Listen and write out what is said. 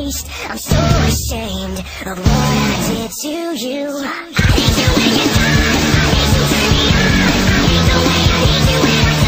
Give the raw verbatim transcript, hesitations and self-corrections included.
changed. I'm so ashamed of what I did to you. I hate you when you die. I hate you turn me on. I hate the way I hate you when I